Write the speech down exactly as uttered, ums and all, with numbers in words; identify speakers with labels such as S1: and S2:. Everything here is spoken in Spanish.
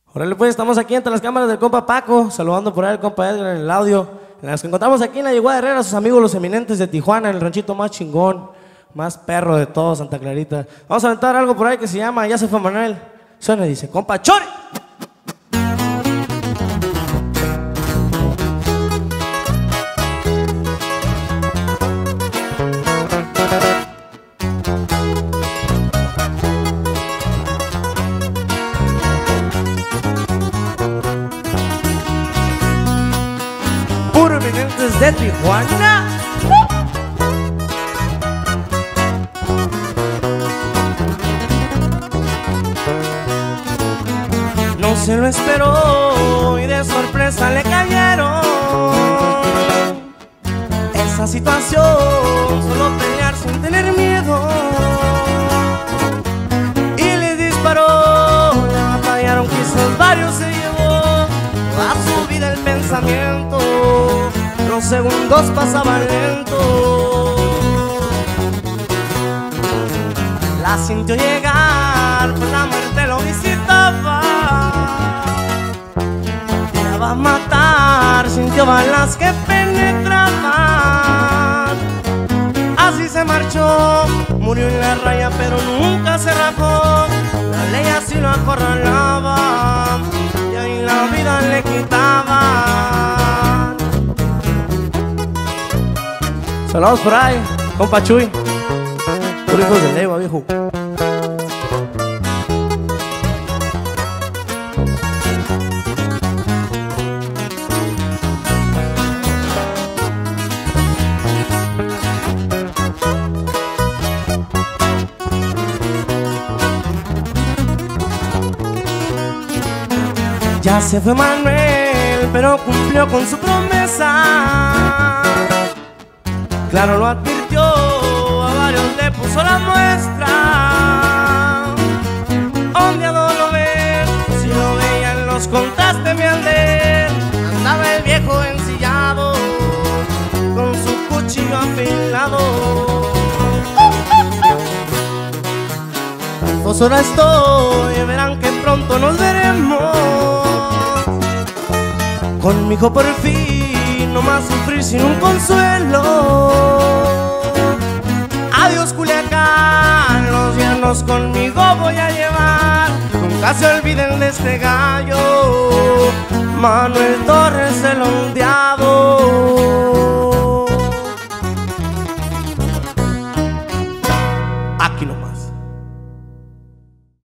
S1: Órale pues, estamos aquí entre las cámaras del compa Paco, saludando por ahí al compa Edgar en el audio. En las que encontramos aquí en la Yeguada Herrera, sus amigos los eminentes de Tijuana, en el ranchito más chingón, más perro de todo, Santa Clarita. Vamos a aventar algo por ahí que se llama Ya se fue Manuel. Suena y dice, compa Chore. Puro eminentes de Tijuana. No se lo esperó y de sorpresa le cayeron. Esa situación, solo pelear sin tener miedo. Y le disparó, le batallaron, quizás varios se llevó. A su vida el pensamiento, los segundos pasaban lento. La sintió llegar, pues la muerte lo visitaba. La va a matar, sintió balas que penetraban. Así se marchó, murió en la raya pero nunca se rajó. La ley así lo acorralaba y ahí la vida le quitaba. Saludos por ahí, compa Chuy. Puro hijos de leva, viejo. Ya se fue Manuel, pero cumplió con su promesa. Claro, lo advirtió, a varios le puso la muestra. Ondeado lo ven, si lo veían los contrastes me aldean. Andaba el viejo ensillado, con su cuchillo afilado. Pues ahora estoy, verán que pronto nos veremos. Con mi hijo por fin, no más sufrir sin un consuelo. Adiós Culiacán, los yernos conmigo voy a llevar. Nunca se olviden de este gallo, Manuel Torres el ondeado.